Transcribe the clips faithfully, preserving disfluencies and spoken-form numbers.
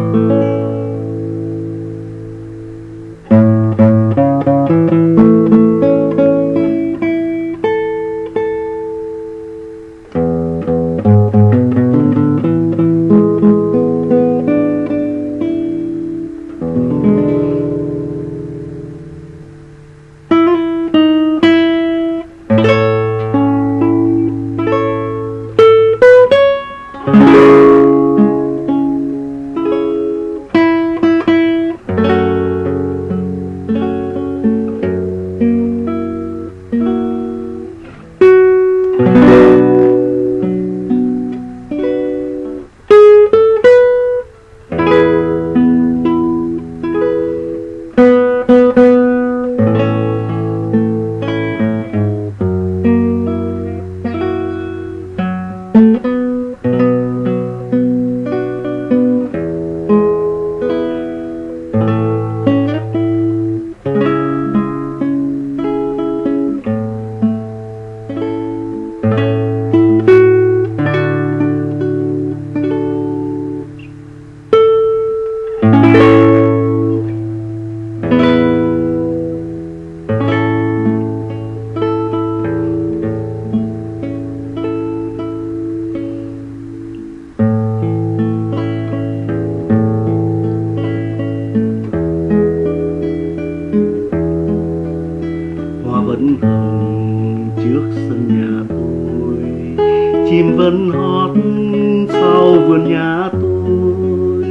chim vẫn hót sau vườn nhà tôi.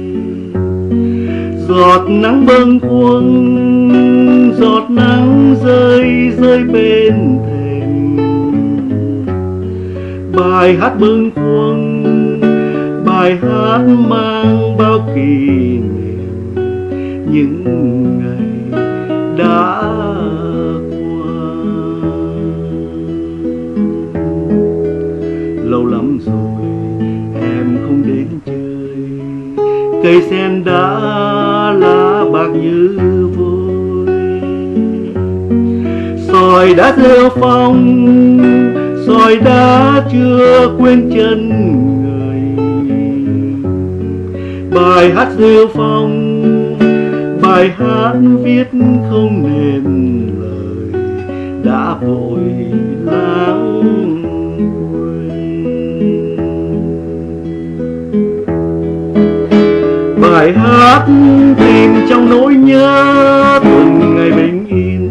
Giọt nắng bâng khuâng, giọt nắng rơi rơi bên thềm. Bài hát bâng khuâng, bài hát mang bao kỷ niệm những ngày đã qua. Lâu lắm rồi em không đến chơi, cây sen đã lá bạc như vôi. Sỏi đã rêu phong, sỏi đã chưa quên chân người. Bài hát rêu phong, bài hát viết không nên lời, đã vội lãng quên. Bài hát tìm trong nỗi nhớ từng ngày bình yên.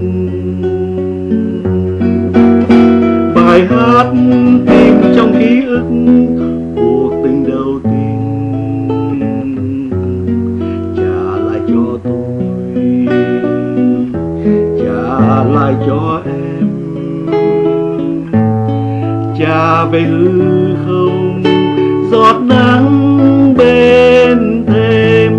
Bài hát tìm trong ký ức cuộc tình đầu tiên. Trả lại cho tôi, trả lại cho em, trả về hư không giọt nắng bên thềm.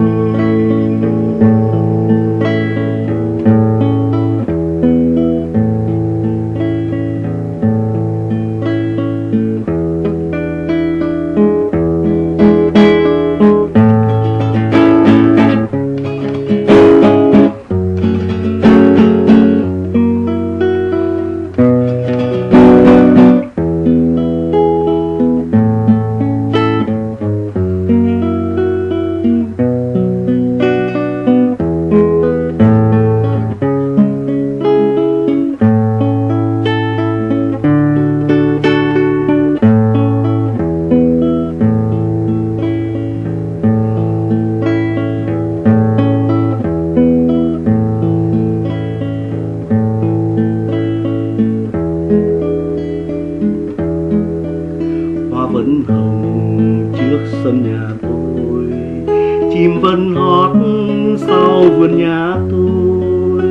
Vẫn hồng trước sân nhà tôi, chim vẫn hót sau vườn nhà tôi.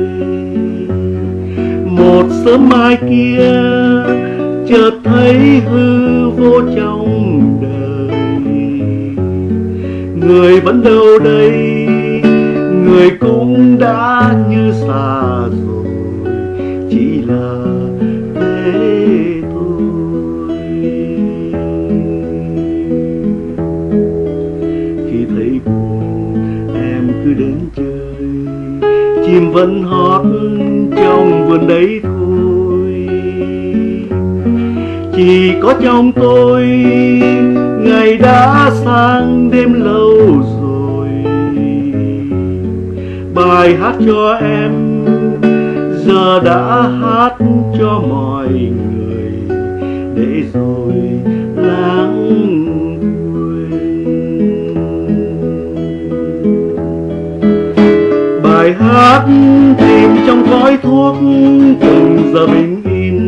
Một sớm mai kia chợt thấy hư vô trong đời. Người vẫn đâu đây, người cũng đã như xa rồi, chỉ là thế thôi. Thấy buồn em cứ đến chơi, chim vẫn hót trong vườn đấy thôi. Chỉ có trong tôi ngày đã sang đêm lâu rồi, bài hát cho em giờ đã hát cho mọi người để rồi lãng quên. Bài hát tìm trong khói thuốc từng giờ bình yên,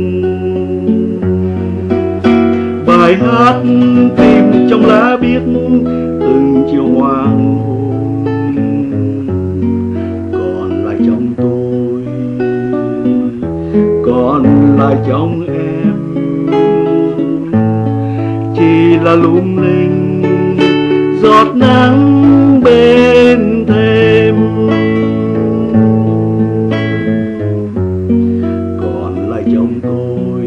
bài hát tìm trong lá biếc từng chiều hoàng hôn. Còn lại trong tôi, còn lại trong em, chỉ là lung linh giọt nắng bên thềm. Còn lại trong tôi,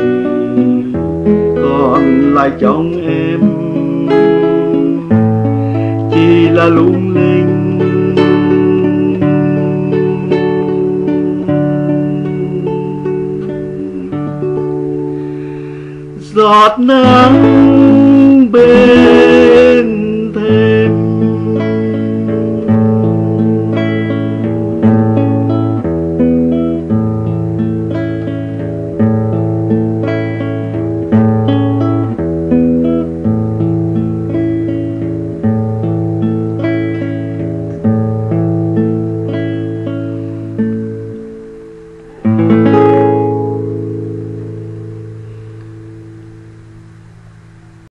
còn lại trong em, chỉ là lung linh giọt nắng bên